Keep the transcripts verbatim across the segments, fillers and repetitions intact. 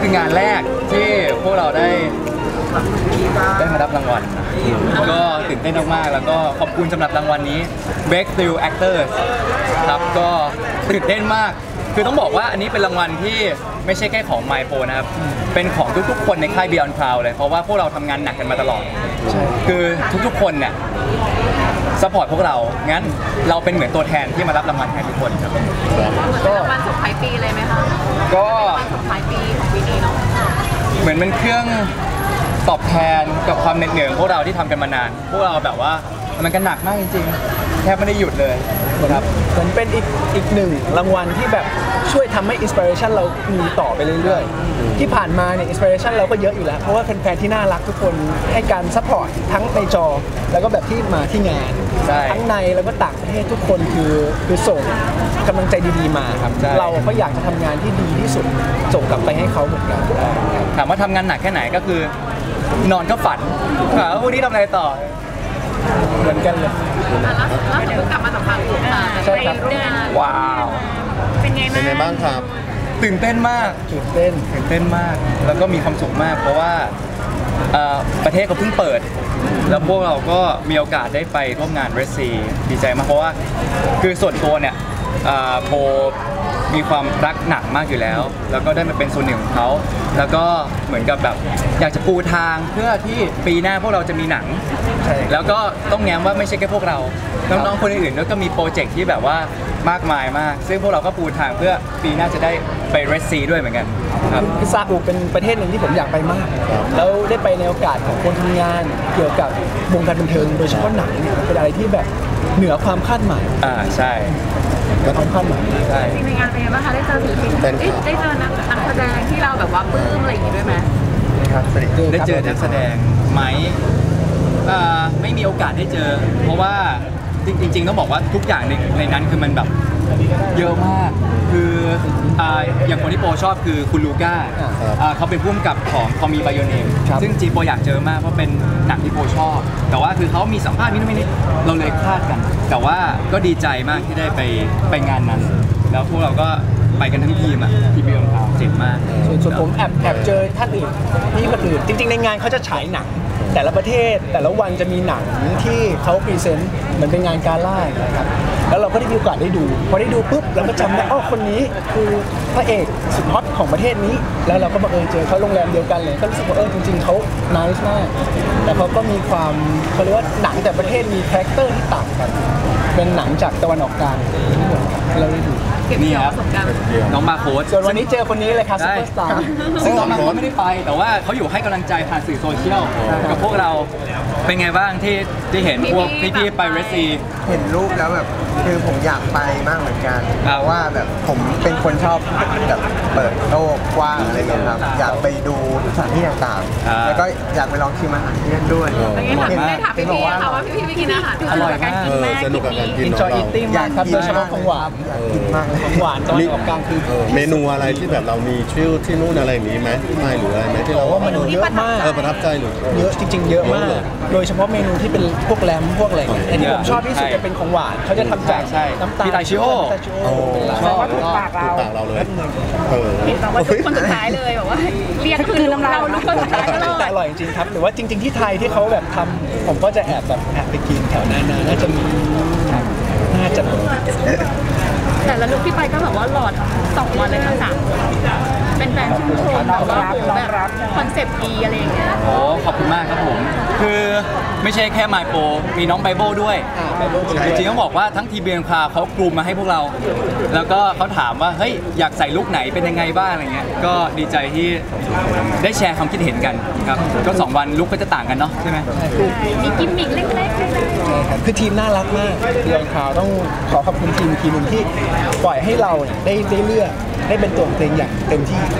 คืองานแรกที่พวกเราได้ได้มารับรางวัลก็ตื่นเต้นมากๆแล้วก็ขอบคุณสำหรับรางวัลนี้ Breakthrough Actors ครับก็ตื่นเต้นมากคือต้องบอกว่าอันนี้เป็นรางวัลที่ไม่ใช่แค่ของ MyPo นะครับเป็นของทุกๆคนในค่าย Beyond Cloud เลยเพราะว่าพวกเราทำงานหนักกันมาตลอดคือทุกๆคนเนี่ยซัพพอร์ตพวกเรางั้นเราเป็นเหมือนตัวแทนที่มารับรางวัลให้ทุกคนครับก็รางวัลส่งท้ายปีเลยไหมคะก็ส่งท้ายปีของปีนี้เนาะเหมือนเป็นเครื่องตอบแทนกับความเหน็ดเหนื่อยของพวกเราที่ทำกันมานานพวกเราแบบว่ามันกันหนักมากจริงๆแทบไม่ได้หยุดเลยครับเหมือนเป็นอีกอีกหนึ่งรางวัลที่แบบช่วยทำให้อินสปิเรชันเรามีต่อไปเรื่อยๆที่ผ่านมาเนี่ยอินสปิเรชันเราก็เยอะอยู่แล้วเพราะว่าแฟนๆที่น่ารักทุกคนให้การซัพพอร์ตทั้งในจอแล้วก็แบบที่มาที่งานทั้งในแล้วก็ต่างประเทศทุกคนคือคือส่งกำลังใจดีๆมาครับเราก็อยากจะทำงานที่ดีที่สุดส่งกลับไปให้เขาเหมือนกันถามว่าทำงานหนักแค่ไหนก็คือนอนก็ฝันว่าวันนี้ทำอะไรต่อเหมือนกันเลยล่าสุดเพิ่งกลับมาจากฝั่งญี่ปุ่นใช่ครับว้าวเป็นไงบ้างครับตื่นเต้นมากตื่นเต้นตื่นเต้นมากแล้วก็มีความสุขมากเพราะว่าประเทศเขาเพิ่งเปิดแล้วพวกเราก็มีโอกาสได้ไปร่วมงานเรสซีดีใจมากเพราะว่าคือส่วนตัวเนี่ยโพมีความรักหนักมากอยู่แล้วแล้วก็ได้มาเป็นส่วนหนึ่งของเขาแล้วก็เหมือนกับแบบอยากจะปูทางเพื่อที่ปีหน้าพวกเราจะมีหนังแล้วก็ต้องแง้มว่าไม่ใช่แค่พวกเราน้องๆคนอื่นๆแล้วก็มีโปรเจกต์ที่แบบว่ามากมายมากซึ่งพวกเราก็ปูทางเพื่อปีหน้าจะได้ไปเรสซีด้วยเหมือนกันครับซาอุเป็นประเทศหนึ่งที่ผมอยากไปมากแล้วได้ไปในโอกาสของคนทำงานเกี่ยวกับวงการบันเทิงโดยเฉพาะหนังเนี่ยเป็นอะไรที่แบบเหนือความคาดหมายอ่าใช่ก็ต้องคาดหมายใช่ในงานเป็นไงบ้างคะได้เจอศิลปินได้เจอนักแสดงที่เราแบบว่าปลื้มอะไรอย่างงี้ด้วยไหมครับได้เจอนักแสดงไหมไม่มีโอกาสได้เจอเพราะว่าจริงๆต้องบอกว่าทุกอย่างในในนั้นคือมันแบบเยอะมากคืออย่างคนที่โปชอบคือคุณลูก้าเขาเป็นผู้กำกับของคอมีไบโอเนมซึ่งจีโปอยากเจอมากเพราะเป็นหนังที่โปชอบแต่ว่าคือเขามีสัมภาษณ์นิดนิดเราเลยคลาดกันแต่ว่าก็ดีใจมากที่ได้ไปไปงานนั้นแล้วพวกเราก็ไปกันทั้งทีมอ่ะที่เบียร์ทาวน์เจ๋งมากส่วนผมแอบแอบเจอท่านอื่นนี่คนอื่นจริงๆในงานเขาจะฉายหนังแต่ละประเทศแต่ละวันจะมีหนังที่เขาพรีเซนต์เหมือนเป็นงานการล่านะครับแล้วเราก็ได้มีโอกาสได้ดูพอได้ดูปุ๊บเราก็จำได้อ๋อคนนี้คือพระเอกสุดฮอตของประเทศนี้แล้วเราก็บังเอิญเจอเขาโรงแรมเดียวกันเลยก็รู้สึกว่าเออจริงๆเขาไนซ์มากแต่เขาก็มีความเขาเรียกว่าหนังแต่ประเทศมีคาแรคเตอร์ที่ต่างกันเป็นหนังจากตะวันออกกลางเราได้ดูนี่ครับน้องมาโค้ดส่วนวันนี้เจอคนนี้เลยครับซุปเปอร์สตาร์ซึ่งน้องมาโค้ดไม่ได้ไปแต่ว่าเขาอยู่ให้กำลังใจผ่านสื่อโซเชียลกับพวกเราเป็นไงบ้างที่ที่เห็นพวกพี่ๆไปเรสซีเห็นรูปแล้วแบบคือผมอยากไปมากเหมือนกันเพราะว่าแบบผมเป็นคนชอบแบบเปิดโลกกว้างอะไรเงี้ยครับอยากไปดูสถานที่ต่างๆแล้วก็อยากไปลองชิมอาหารที่นั่นด้วยเห็นได้ถามพี่ๆค่ะว่าพี่ๆไปกินอาหารอร่อยมากสนุกกับการกิน enjoy eating มากครับโดยเฉพาะของหวานมากของหวานตอนออกกลางคือเมนูอะไรที่แบบเรามีชื่อที่นู่นอะไรอย่างนี้ไหมไม่หรืออะไรไหมที่เราว่ามันเยอะมากเออประทับใจหรือเยอะจริงๆเยอะมากโดยเฉพาะเมนูที่เป็นพวกแรมพวกอะไรอันนี้ผมชอบที่สุดจะเป็นของหวานเขาจะทำจากน้ำตาลพิตาชิโอชอบถูกปากเราเราเลยเออเห็นแบบว่าทุกคนสุดท้ายเลยแบบว่าเรียกคือเราลูกคนสุดท้ายก็อร่อยจริงๆครับหรือว่าจริงๆที่ไทยที่เขาแบบทำผมก็จะแอบแบบแอบไปกินแถวนั้นน่าจะมีน่าจะแต่ละลุคที่ไปก็แบบว่าหลอดสองวันเลยทั้งสามเป็นแฟนชื่นชมแบบว่าแบบคอนเซปต์ดีอะไรอย่างเงี้ยโอ้ขอบคุณมากครับผมคือไม่ใช่แค่ไมโปมีน้องไบเบิลด้วยจริงๆต้องบอกว่าทั้งทีเบียนคาเขากลุ่มมาให้พวกเราแล้วก็เขาถามว่าเฮ้ยอยากใส่ลุคไหนเป็นยังไงบ้างอะไรเงี้ยก็ดีใจที่ได้แชร์ความคิดเห็นกันครับก็สองวันลุคก็จะต่างกันเนาะใช่ไหมมีกิมมิคเล็กๆครับคือทีมน่ารักมากเบียนคาต้องขอขอบคุณทีมทีมนึงที่ปล่อยให้เราได้ได้เลือกได้เป็นตัวเพลงอย่างเต็มที่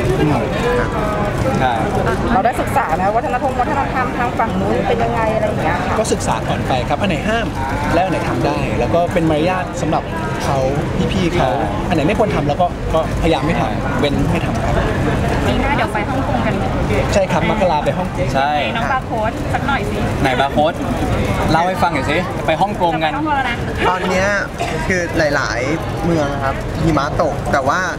เราได้ศึกษานะวัฒนธรรมวัฒนธรรมทางฝั่งนู้นเป็นยังไงอะไรอย่างเงี้ยก็ศึกษาก่อนไปครับอันไหนห้ามและอันไหนทำได้แล้วก็เป็นมารยาทสำหรับเขาพี่ๆเขาอันไหนไม่ควรทำแล้วก็ก็พยายามไม่ทำเว้นไม่ทำครับปีหน้าเดี๋ยวไปฮ่องกงกันใช่ครับมกราไปฮ่องกงใช่น้องบาร์โค้ดสักหน่อยสิไหนบาร์โค้ดเล่าให้ฟังหน่อยสิไปฮ่องกงกันตอนนี้คือหลายๆเมืองครับหิมะตกแต่ว่า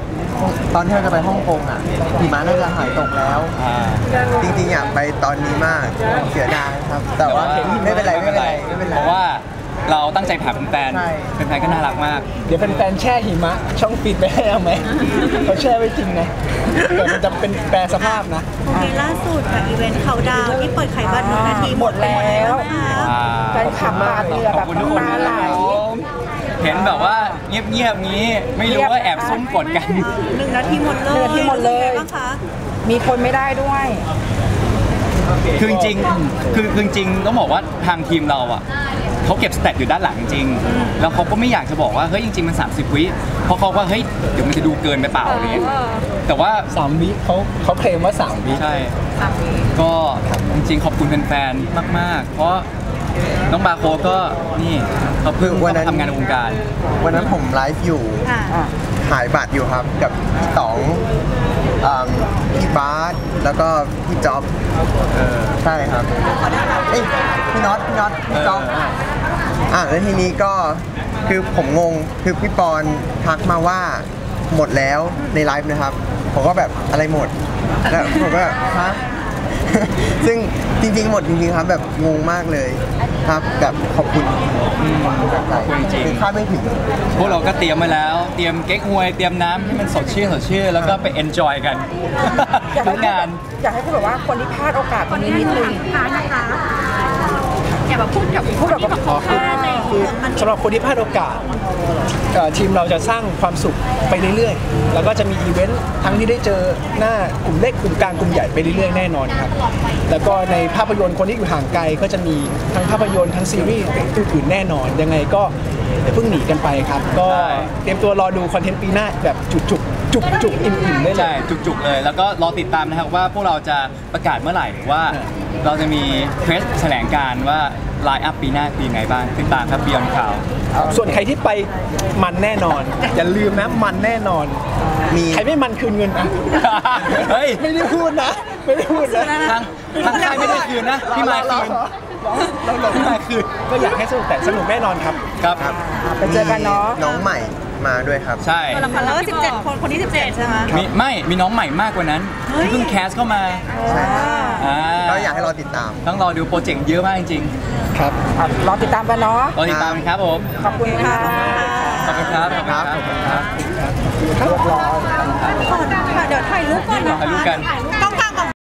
ตอนที่เราจะไปฮ่องกงอ่ะหิมะน่าจะหายตกแล้วอ่าจริงๆอยากไปตอนนี้มากเสียดายครับ แต่ว่าไม่เป็นไรไม่เป็นไรไม่เป็นไรเพราะว่าเราตั้งใจผ่าแฟนใช่ๆแฟนๆก็น่ารักมากเดี๋ยวเป็นแฟนๆแช่หิมะช่องปิดไปให้เอาไหมเขาแช่ไว้จริงนะเกิดมันจะเป็นแปรสภาพนะโอเคล่าสุดค่ะอีเวนต์เขาดาวน์ที่เปิดขายบัตรหนึ่งนาทีหมดแล้วนะคะแฟนคลับมาเหงื่อขแบอบบ คุณทุกคนน้ำตานะไหลครับผมเห็นแบบว่าเงียบๆงี้ ไม่รู้ว่าแอบซุ่มกดกันหนึ่งนาทีหมดเลยหนึ่งนาทีหมดเลยป็นไงบ้างคะมีคนไม่ได้ด้วยคือจริงๆคือคือจริงๆต้องบอกว่าทางทีมเราอ่ะเขาเก็บสแตทอยู่ด้านหลังจริง แล้วเขาก็ไม่อยากจะบอกว่าเฮ้ยจริงๆมันสามสิบวิเพราะเขาว่าเฮ้ยเดี๋ยวมันจะดูเกินไปเปล่าอะไรเงี้ยแต่ว่าสามวิเขาเขาเคลมว่าสามวิใช่ก็จริงๆขอบคุณแฟนๆมากๆ เพราะน้องบาโคก็นี่เขาเพิ่งวันนั้นทำงานในวงการวันนั้นผมไลฟ์อยู่ค่ะขายบัตรอยู่ครับกับพี่ต๋องอ่าพี่บาสแล้วก็พี่จ๊อบเออใช่ครับเอ้ยพี่น็อตพี่น็อตพี่จ๊อบอ่ะแล้วทีนี้ก็คือผมงงคือพี่ปอนทักมาว่าหมดแล้วในไลฟ์นะครับ ผมก็แบบอะไรหมดแล้วผมก็แบบฮะ ซึ่งจริงๆหมดจริงๆครับแบบงงมากเลยครับแบบขอบคุณจากใจขอบคุณจริงคือคาดไม่ถึงพวกเราก็เตรียมไว้แล้ว เตรียมเก๊กฮวยเตรียมน้ำให้มันสดชื่นสดชื่นแล้วก็ไปเอนจอยกันอยากทุให้กงานอยากให้พูดแบบว่าคนที่พลาดโอกาสตรงนี้นิดนึงท้ายนะคะอย่าแบบพูดกับพูดแบบที่แบบอ๋อคือพลาดอะไรอย่างคืเงี้อย สำหรับคนที่พลาดโอกาสเอ่อทีมเราจะสร้างความสุขไปเรื่อยๆ แล้วก็จะมีอีเวนต์ทั้งที่ได้เจอหน้ากลุ่มเล็กกลุ่มกลางกลุ่มใหญ่ไปเรื่อยๆแน่นอนครับ แล้วก็ในภาพยนตร์คนที่อยู่ห่างไกลก็จะมีทั้งภาพยนตร์ทั้งซีรีส์อื่นๆแน่นอน ยังไงก็อย่าเพิ่งหนีกันไปครับ ก็ใช่เตรียมตัวรอดูคอนเทนต์ปีหน้าแบบจุกๆจุกๆอิ่มๆได้เลใช่ยจุกๆเลย แล้วก็รอติดตามนะครับว่าพวกเราจะประกาศเมื่อไหร่ว่าเออเราจะมีเพรสแถลงการว่าไลน์อัพปีหน้าเป็นยังไงบ้างติดตามครับ Beyond Cloud ส่วนใครที่ไปมันแน่นอน อย่าลืมนะมันแน่นอนมีใครไม่มันคืนเงินอ่ะเฮ้ยไม่ได้พูดนะ ไม่ได้พูดนะทางทางค่ายไม่ได้คืนนะพี่มายคืนเราเราพี่มายคืนก็อยากให้สนุกแต่สนุกแน่นอนครับครับไปเจอกันเนาะน้องใหม่มาด้วยครับใช่แล้วก็สิบเจ็ดคนคนที่สิบเจ็ดใช่ไหมมีไม่มีน้องใหม่มากกว่านั้นเฮ้ยที่เพิ่งแคสเข้ามาใช่ครับอ่าก็อยากให้รอติดตามต้องรอดูโปรเจกต์เยอะมากจริงครับอ่ะรอติดตามกันเนาะๆรอติดตามครับผมขอบคุณค่ะขอบคุณครับขอบคุณครับขอบคุณครับครับรอขอค่ะเดี๋ยวถ่ายรูปก่อนนะคะถ่ายรูปกันถ่ายรูป